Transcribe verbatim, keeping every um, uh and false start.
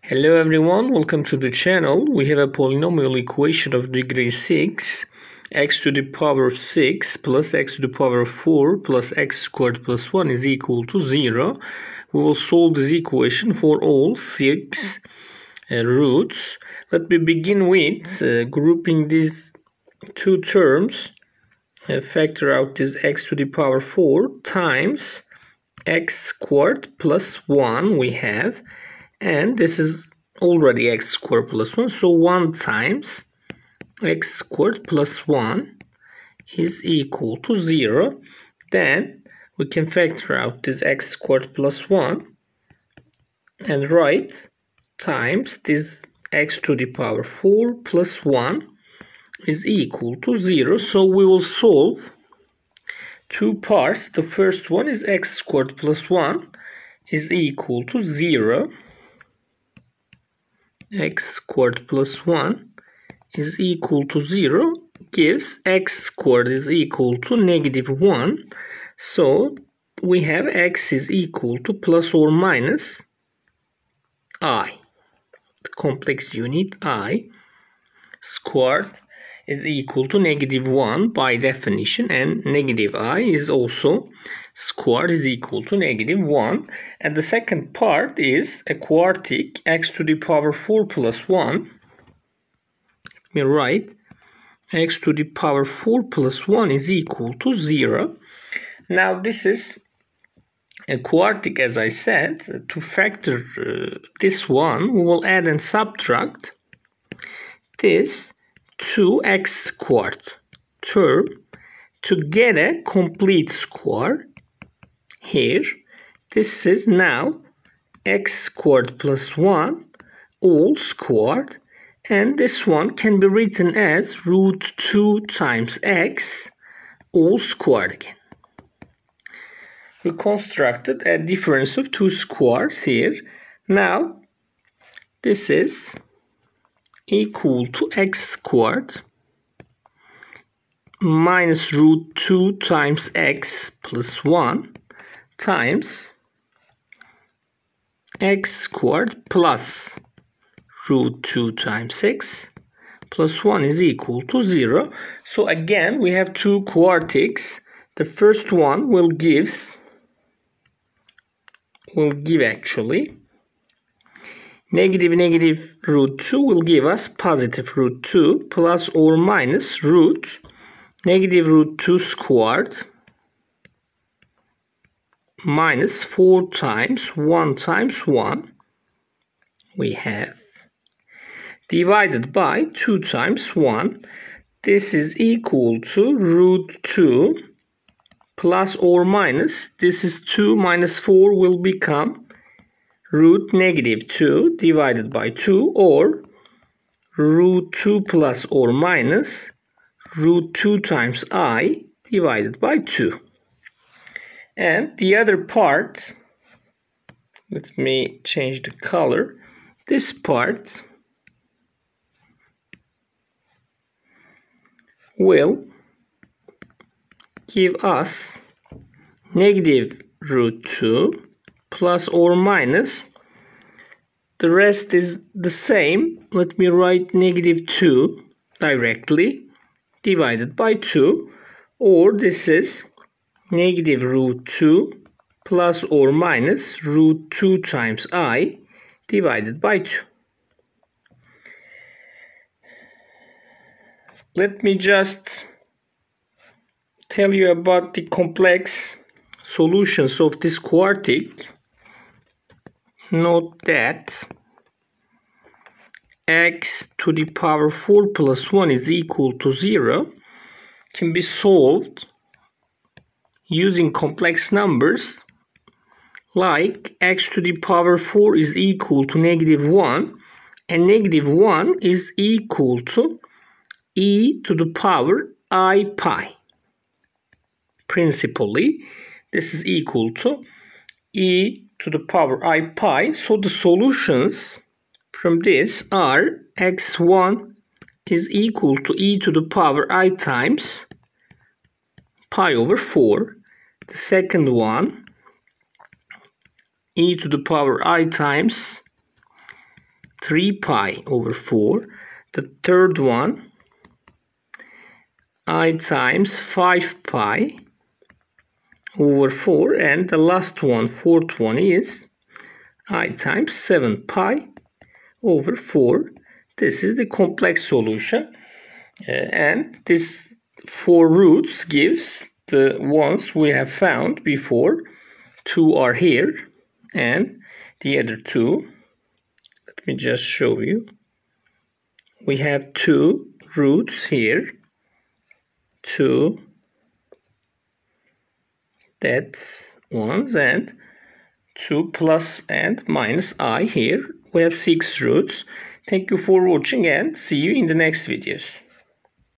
Hello everyone, welcome to the channel. We have a polynomial equation of degree six, x to the power of six plus x to the power of four plus x squared plus one is equal to zero. We will solve this equation for all six uh, roots. Let me begin with uh, grouping these two terms. Uh, factor out this x to the power four times x squared plus one we have. And this is already x squared plus one, so one times x squared plus one is equal to zero. Then we can factor out this x squared plus one and write times this x to the power four plus one is equal to zero. So we will solve two parts. The first one is x squared plus one is equal to zero. X squared plus one is equal to zero gives x squared is equal to negative one. So we have x is equal to plus or minus I. The complex unit I squared is equal to negative one by definition, and negative I is also squared is equal to negative one. And the second part is a quartic x to the power four plus one. Let me write x to the power four plus one is equal to zero. Now this is a quartic, as I said. To factor uh, this one, we will add and subtract this two x squared term to get a complete square. Here, this is now x squared plus one all squared, and this one can be written as root two times x all squared again. We constructed a difference of two squares here. Now, this is equal to x squared minus root two times x plus one times x squared plus root two times x plus one is equal to zero. So again, we have two quartics. The first one will gives will give actually negative negative root two will give us positive root two plus or minus root negative root two squared minus four times one times one we have divided by two times one. This is equal to root two plus or minus, this is two minus four will become root negative two divided by two, or root two plus or minus root two times I divided by two. And the other part, let me change the color. This part will give us negative root two plus or minus, the rest is the same. Let me write negative two directly divided by two, or this is negative root two plus or minus root two times I divided by two. Let me just tell you about the complex solutions of this quartic. Note that x to the power four plus one is equal to zero can be solved using complex numbers, like x to the power four is equal to negative one, and negative one is equal to e to the power I pi. Principally, this is equal to e to the power I pi. So the solutions from this are x one is equal to e to the power I times pi over four. The second one, e to the power I times three pi over four. The third one, I times five pi over four. And the last one, fourth one, is I times seven pi over four. This is the complex solution. Uh, and this four roots gives the ones we have found before. Two are here and the other two, let me just show you. We have two roots here, two, that's ones, and two plus and minus I here. We have six roots. Thank you for watching and see you in the next videos.